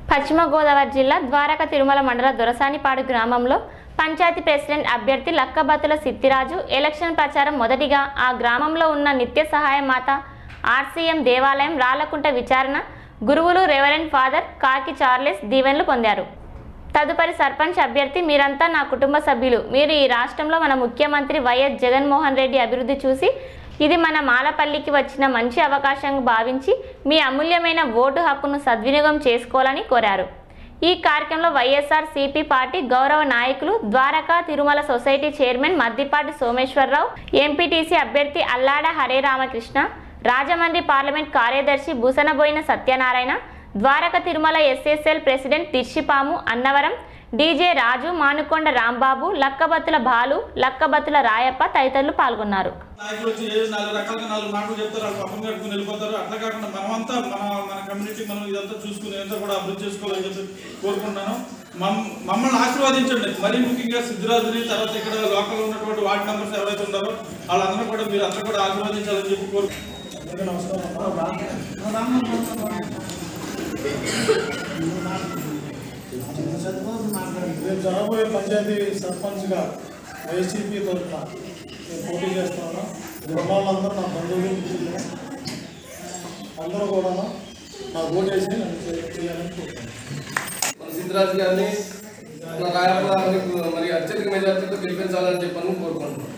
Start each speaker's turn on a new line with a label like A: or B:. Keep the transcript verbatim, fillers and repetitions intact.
A: పశ్చిమ గోదావరి జిల్లా ద్వారక తిరుమల మండల దొరసానిపాడు గ్రామంలో పంచాయతీ ప్రెసిడెంట్ అభ్యర్థి లక్కబత్తుల సిద్ధిరాజు ఎలక్షన్ ప్రచారం మొదటిగా ఆ గ్రామంలో ఉన్న నిత్య సహాయ మాత ఆర్సీఎం దేవాలయం రాళ్లకుంట విచారణ గురువులు రెవరెండ్ ఫాదర్ కాకి చార్లెస్ దీవెనలు పొందారు. తదుపరి సర్పంచ్ అభ్యర్థి మీరంతా నా కుటుంబ సభ్యులు, మీరు ఈ రాష్ట్రంలో మన ముఖ్యమంత్రి వైఎస్ జగన్మోహన్ రెడ్డి అభివృద్ధి చూసి ఇది మన మాలపల్లికి వచ్చిన మంచి అవకాశంగా భావించి మీ అమూల్యమైన ఓటు హక్కును సద్వినియోగం చేసుకోవాలని కోరారు. ఈ కార్యక్రమంలో వైఎస్ఆర్ సిపి పార్టీ గౌరవ నాయకులు Dwaraka Tirumala society chairman Maddipati Someswararao, MPTC అభ్యర్థి అల్లాడ హరే రామకృష్ణ, రాజమండ్రి పార్లమెంట్ కార్యదర్శి Bhusanaboina Satyanarayana, Dwaraka Tirumala SSL president Tirshipamu Annavaram, DJ Raju, Manukonda Rambabu, Lakkabathula Balu, Lakkabathula Rayappa తదితరులు పాల్గొన్నారు.
B: నాయకులు వచ్చి ఏ నాలుగు రకాలుగా నాలుగు మాటలు చెప్తారు, వాళ్ళు పక్కన కట్టుకుని వెళ్ళిపోతారు. అట్లా కాకుండా మనమంతా మన మన కమ్యూనిటీ మనం ఇదంతా చూసుకుని ఇదంతా కూడా అభివృద్ధి చేసుకోవాలని చెప్పి కోరుకుంటున్నాను. మమ్మల్ని ఆశీర్వాదించండి. మరీ ముఖ్యంగా సిద్ధిరాజుని, తర్వాత ఇక్కడ లోకల్ ఉన్నటువంటి వార్డు మెంబర్స్ ఎవరైతే ఉన్నారో వాళ్ళందరూ కూడా మీరు అందరూ కూడా ఆశీర్వదించాలని చెప్పి కోరుకుంటున్నాను.
C: రేపు జరగబోయే పంచాయతీ సర్పంచ్గా వైసీపీ తరఫున నేను పోటీ చేస్తున్నాను. గ్రామాలందరూ నా బంధువులు అందరూ కూడా నా ఓటేసి నన్ను చేయాలని కోరుతున్నాను.
D: మన సిద్ధిరాజు గారిని మన రాయప్ప గారిని మరి అత్యధిక మెజార్టీతో గెలిపించాలని చెప్పని కోరుకుంటున్నాను.